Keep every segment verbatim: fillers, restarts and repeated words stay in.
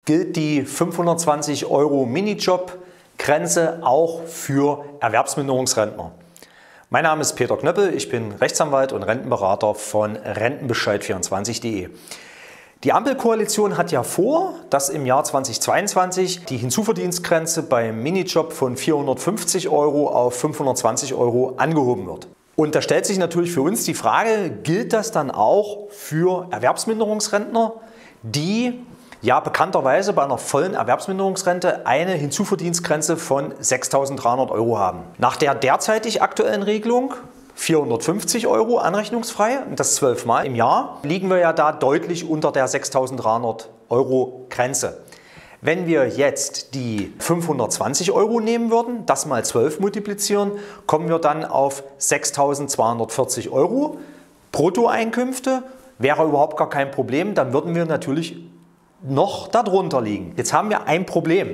gilt die fünfhundertzwanzig Euro Minijob-Grenze auch für Erwerbsminderungsrentner. Mein Name ist Peter Knöppel, ich bin Rechtsanwalt und Rentenberater von Rentenbescheid vierundzwanzig punkt de. Die Ampelkoalition hat ja vor, dass im Jahr zweitausendzweiundzwanzig die Hinzuverdienstgrenze beim Minijob von vierhundertfünfzig Euro auf fünfhundertzwanzig Euro angehoben wird. Und da stellt sich natürlich für uns die Frage, gilt das dann auch für Erwerbsminderungsrentner, die ja bekannterweise bei einer vollen Erwerbsminderungsrente eine Hinzuverdienstgrenze von sechstausenddreihundert Euro haben. Nach der derzeitig aktuellen Regelung vierhundertfünfzig Euro anrechnungsfrei, und das zwölf Mal im Jahr, liegen wir ja da deutlich unter der sechstausenddreihundert Euro Grenze. Wenn wir jetzt die fünfhundertzwanzig Euro nehmen würden, das mal zwölf multiplizieren, kommen wir dann auf sechstausendzweihundertvierzig Euro. Bruttoeinkünfte wäre überhaupt gar kein Problem, dann würden wir natürlich noch darunter liegen. Jetzt haben wir ein Problem.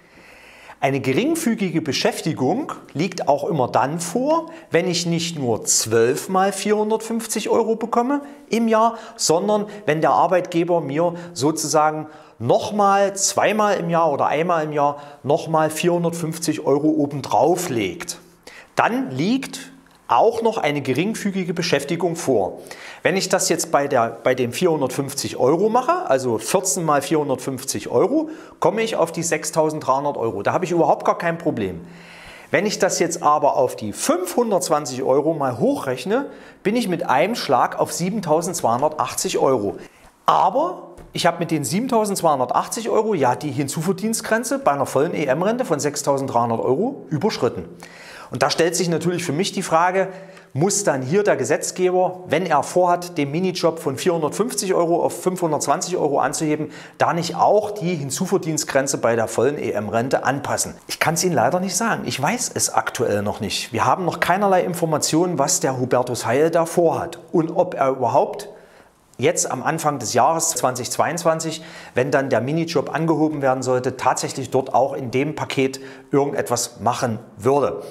Eine geringfügige Beschäftigung liegt auch immer dann vor, wenn ich nicht nur zwölf mal vierhundertfünfzig Euro bekomme im Jahr, sondern wenn der Arbeitgeber mir sozusagen nochmal zweimal im Jahr oder einmal im Jahr nochmal vierhundertfünfzig Euro obendrauf legt. Dann liegt auch noch eine geringfügige Beschäftigung vor. Wenn ich das jetzt bei, der, bei den vierhundertfünfzig Euro mache, also vierzehn mal vierhundertfünfzig Euro, komme ich auf die sechstausenddreihundert Euro. Da habe ich überhaupt gar kein Problem. Wenn ich das jetzt aber auf die fünfhundertzwanzig Euro mal hochrechne, bin ich mit einem Schlag auf siebentausendzweihundertachtzig Euro. Aber ich habe mit den siebentausendzweihundertachtzig Euro ja die Hinzuverdienstgrenze bei einer vollen E M-Rente von sechstausenddreihundert Euro überschritten. Und da stellt sich natürlich für mich die Frage, muss dann hier der Gesetzgeber, wenn er vorhat, den Minijob von vierhundertfünfzig Euro auf fünfhundertzwanzig Euro anzuheben, da nicht auch die Hinzuverdienstgrenze bei der vollen E M-Rente anpassen? Ich kann es Ihnen leider nicht sagen. Ich weiß es aktuell noch nicht. Wir haben noch keinerlei Informationen, was der Hubertus Heil da vorhat und ob er überhaupt jetzt am Anfang des Jahres zweitausendzweiundzwanzig, wenn dann der Minijob angehoben werden sollte, tatsächlich dort auch in dem Paket irgendetwas machen würde.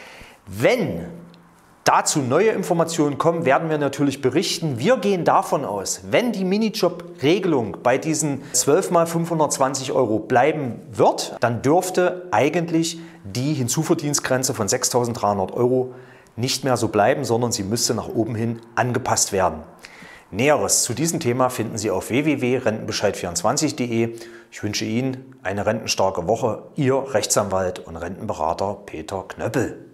Wenn dazu neue Informationen kommen, werden wir natürlich berichten. Wir gehen davon aus, wenn die Minijob-Regelung bei diesen zwölf mal fünfhundertzwanzig Euro bleiben wird, dann dürfte eigentlich die Hinzuverdienstgrenze von sechstausenddreihundert Euro nicht mehr so bleiben, sondern sie müsste nach oben hin angepasst werden. Näheres zu diesem Thema finden Sie auf w w w punkt rentenbescheid vierundzwanzig punkt de. Ich wünsche Ihnen eine rentenstarke Woche. Ihr Rechtsanwalt und Rentenberater Peter Knöppel.